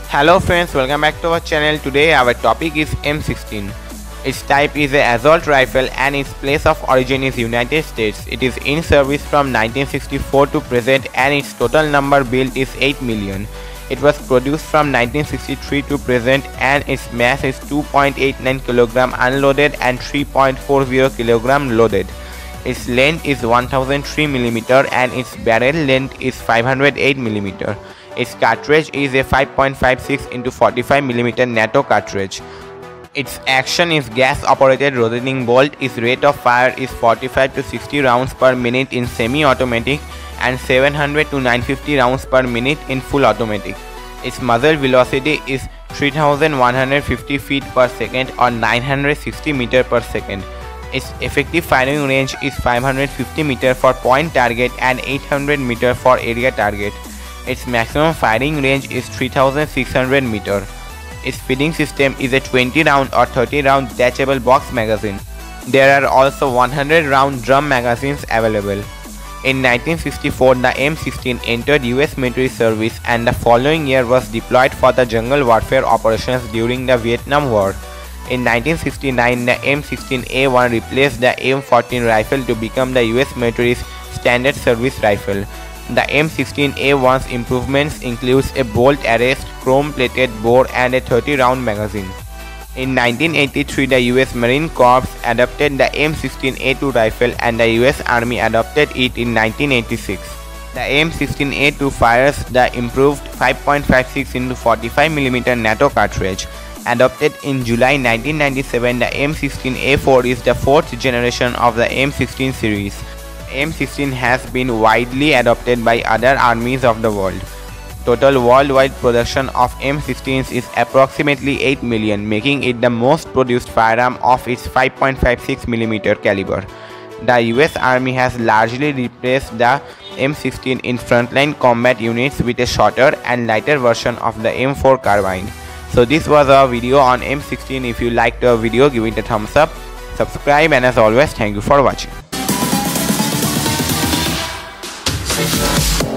Hello friends, welcome back to our channel. Today our topic is M16. Its type is a assault rifle and its place of origin is United States. It is in service from 1964 to present and its total number built is 8 million. It was produced from 1963 to present and its mass is 2.89 kg unloaded and 3.40 kg loaded. Its length is 1003 mm and its barrel length is 508 mm. Its cartridge is a 5.56 into 45 mm NATO cartridge. Its action is gas operated rotating bolt. Its rate of fire is 45 to 60 rounds per minute in semi-automatic and 700 to 950 rounds per minute in full automatic. Its muzzle velocity is 3150 feet per second or 960 meter per second. Its effective firing range is 550 meter for point target and 800 meter for area target. Its maximum firing range is 3600 meter. Its feeding system is a 20 round or 30 round detachable box magazine. There are also 100 round drum magazines available. In 1964, the M16 entered US military service and the following year was deployed for the jungle warfare operations during the Vietnam War. In 1969, the M16A1 replaced the M14 rifle to become the US military's standard service rifle. The M16A1's improvements includes a bolt arrest, chrome-plated bore and a 30-round magazine. In 1983, the US Marine Corps adopted the M16A2 rifle and the US Army adopted it in 1986. The M16A2 fires the improved 5.56 into 45 mm NATO cartridge. Adopted in July 1997, the M16A4 is the fourth generation of the M16 series. M16 has been widely adopted by other armies of the world. Total worldwide production of M16s is approximately 8 million, making it the most produced firearm of its 5.56 mm caliber. The US Army has largely replaced the M16 in frontline combat units with a shorter and lighter version of the M4 carbine. So this was our video on M16. If you liked our video, give it a thumbs up, subscribe, and as always, thank you for watching.